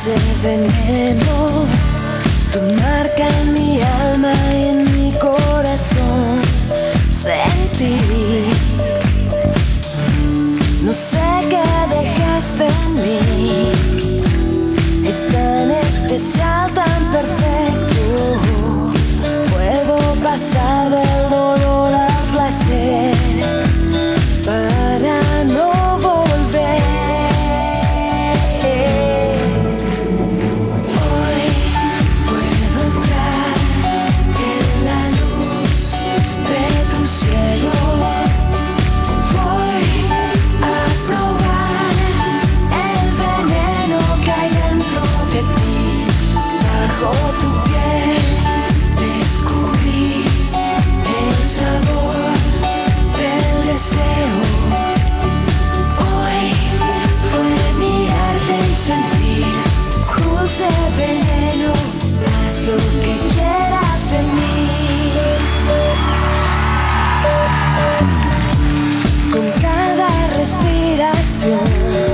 dulce veneno, tu marca en mi alma y en mi corazón. Sentí, no sé qué dejaste en mí, es tan especial, tan perfecto. Puedo pasar del dolor al placer para no volver. Hoy puedo entrar en la luz de tu cielo. Voy a probar el veneno que hay dentro de ti. Bajo tu piel descubrí el sabor del deseo. Hoy fue mirarte y sentir dulce veneno. Haz lo que quieras de mí. Con cada respiración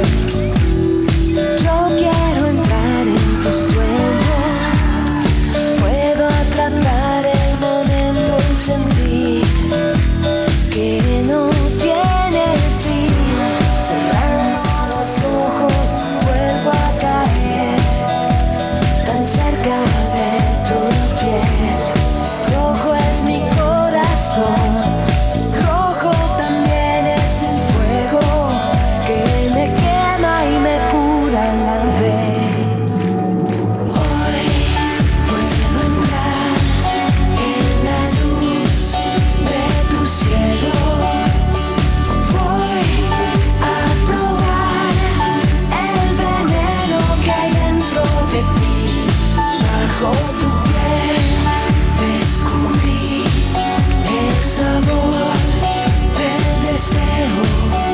yo quiero entrar en tu sueño. Puedo atrapar el momento y sentir que no tiene fin. Cerrando los ojos vuelvo a caer tan cerca de tu piel. Rojo es mi corazón, rojo también es el fuego que me quema y me cura a la vez. Hoy puedo entrar en la luz de tu cielo. Voy a probar el veneno que hay dentro de ti. Bajo tu piel descubrí el sabor del deseo.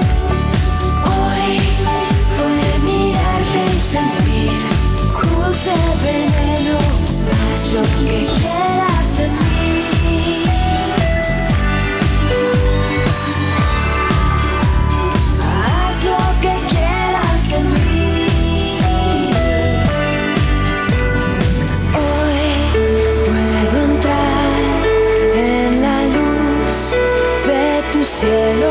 Hoy fue mirarte y sentir dulce veneno. Haz lo que quieras de mí. Haz lo que quieras de mí. Hoy puedo entrar en la luz de tu cielo.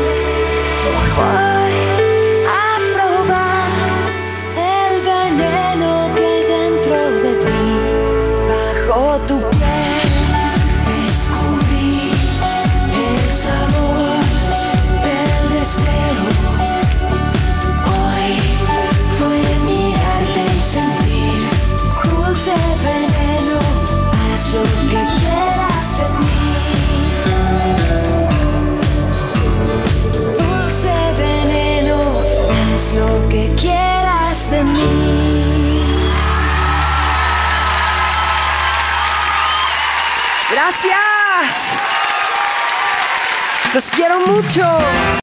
Voy a probar el veneno que hay dentro de ti. Bajo tu piel descubrí el sabor del deseo. Hoy fue mirarte y sentir dulce veneno. Haz lo que quieras de mí. Dulce veneno, haz lo que quieras de mí. Gracias. Los quiero mucho.